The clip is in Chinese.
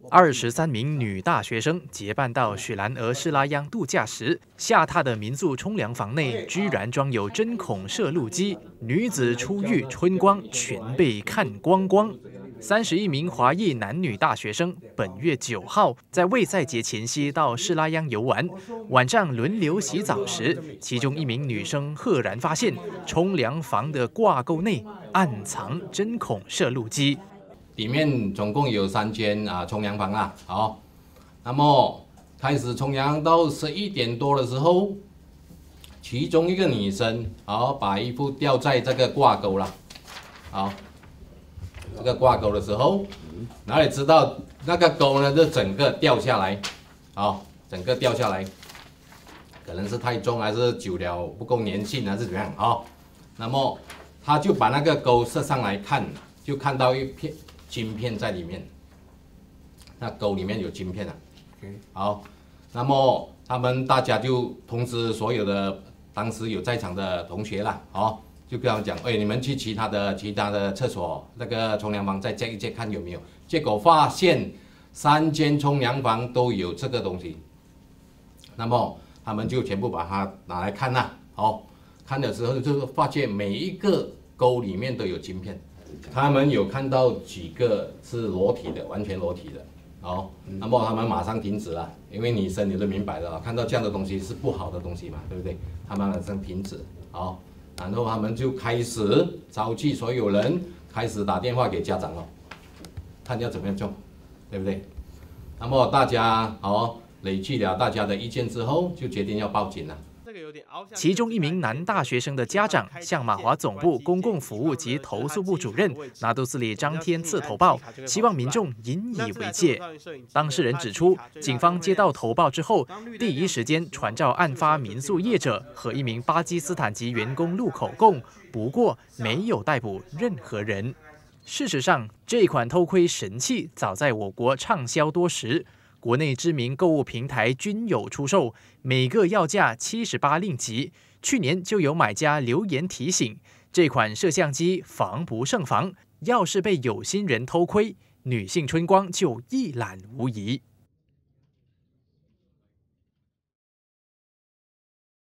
23名女大学生结伴到雪兰莪士拉央度假时，下榻的民宿冲凉房内居然装有针孔摄录机，女子出浴春光全被看光光。31名华裔男女大学生本月9号在卫赛节前夕到士拉央游玩，晚上轮流洗澡时，其中一名女生赫然发现冲凉房的挂钩内暗藏针孔摄录机。 里面总共有3间冲凉房啦，好，那么开始冲凉到11点多的时候，其中一个女生把衣服吊在这个挂钩了，好，这个挂钩的时候，哪里知道那个钩呢就整个掉下来，好，整个掉下来，可能是太重还是久了不够粘性还是怎么样啊？那么他就把那个钩射上来看，就看到一片 晶片在里面，那钩里面有晶片啊。好，那么大家就通知所有的当时有在场的同学啦，就跟他们讲，你们去其他的厕所那个冲凉房再check一check看有没有。结果发现3间冲凉房都有这个东西，那么他们就全部把它拿来看啦。看的时候就发现每一个钩里面都有晶片。 他们有看到几个是裸体的，完全裸体的，那么他们马上停止了，因为女生你都明白的，看到这样的东西是不好的东西嘛，对不对？他们马上停止，然后他们就开始召集所有人，开始打电话给家长了，看要怎么样做，对不对？那么大家累积了大家的意见之后，就决定要报警了。 其中一名男大学生的家长向马华总部公共服务及投诉部主任拿督斯里张天赐投报，希望民众引以为戒。当事人指出，警方接到投报之后，第一时间传召案发民宿业者和一名巴基斯坦籍员工录口供，不过没有逮捕任何人。事实上，这款偷窥神器早在我国畅销多时。 国内知名购物平台均有出售，每个要价78令吉。去年就有买家留言提醒，这款摄像机防不胜防，要是被有心人偷窥，女性春光就一览无遗。